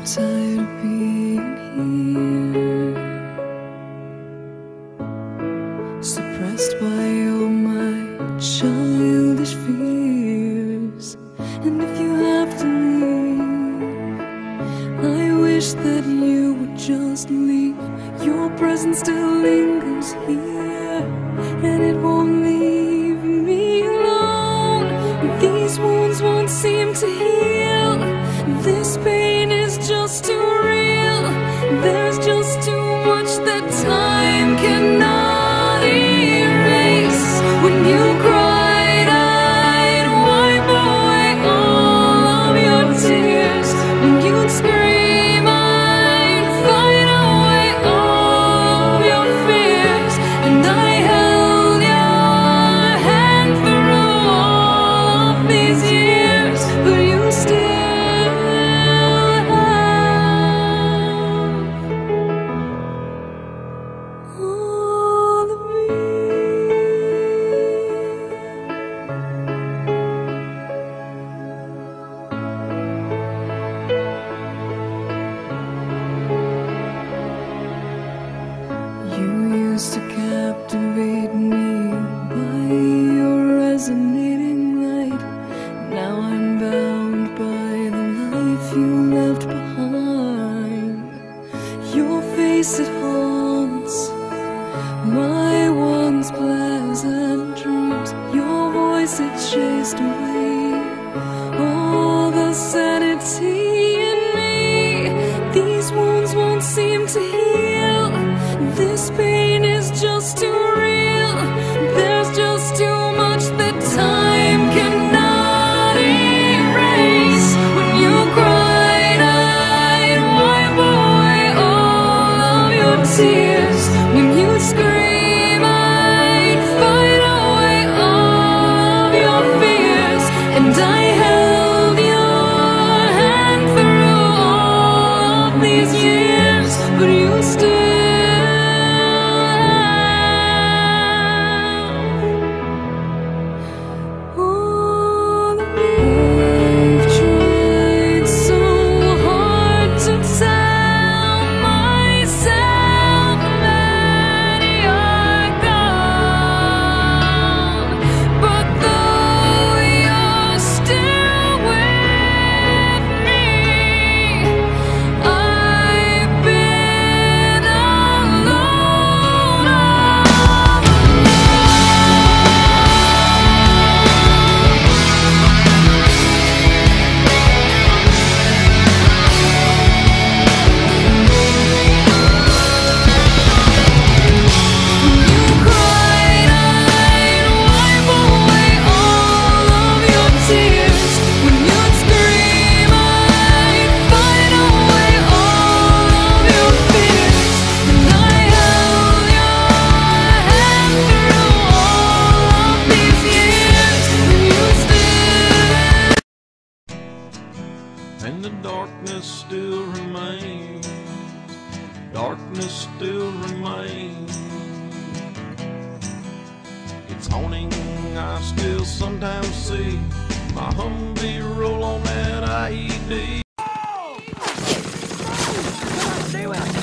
tired of being here, suppressed by all my childish fears. And if you have to leave, I wish that you would just leave. Your presence still lingers here, and it won't leave me alone. These wounds won't seem to heal. This pain is just too real. There's just too much that time cannot erase. When you cried, I'd wipe away all of your tears. When you'd scream, I'd fight away all of your fears. And I held your hand through all of these years, but you still to captivate me by your resonating light. Now I'm bound by the life you left behind. Your face, it haunts my once pleasant dreams. Your voice, it chased away all the sanity in me. These wounds won't seem to heal. This pain is just too real. There's just too much that time cannot erase. When you cried, I'd wipe away all of your tears. When you scream, I'd fight away all of your fears. And I held your hand through all of these years, but you still and the darkness still remains. Darkness still remains. It's haunting, I still sometimes see my Humvee roll on that IED. Stay with us.